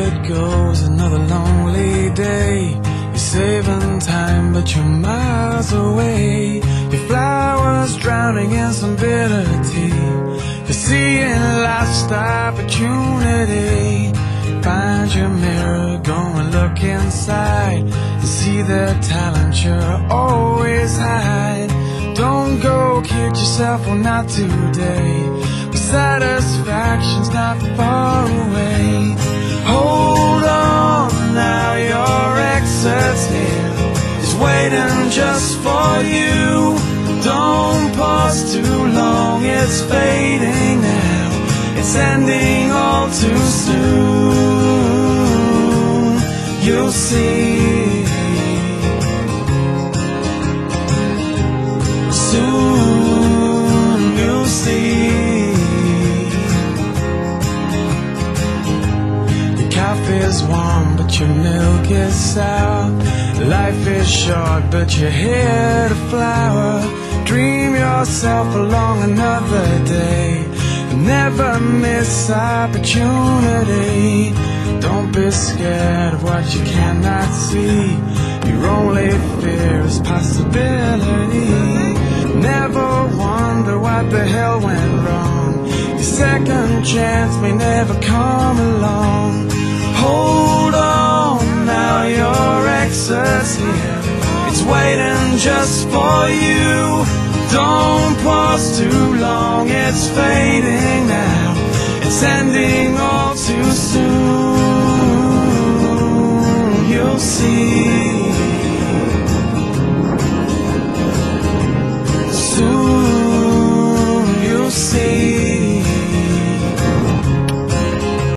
it goes, another lonely day. You're saving time, but you're miles away. Your flowers drowning in some bitter tea. You're seeing life's opportunity. Find your mirror, go and look inside, and see the talent you're always hide. Don't go kid yourself, well not today, but satisfaction's not far away. Hold on now, your exit's here, it's waiting just for you. Don't pause too long, it's fading now, it's ending all too soon. You'll see, soon you'll see. Your coffee's warm, but your milk is sour. Life is short, but you're here to flower. Dream yourself along another day, never miss opportunity. Don't be scared of what you cannot see. Your only fear is possibility. Never wonder what the hell went wrong. Your second chance may never come along. Hold on now, your exit's here, it's waiting just for you. Don't pause too long, it's fading now, it's ending all too soon. You'll see.